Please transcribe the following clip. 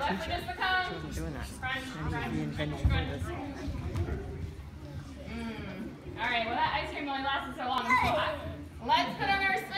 left foot is the cone. She wasn't doing that. Front. This. All right, well that ice cream only lasted so long. So let's put on our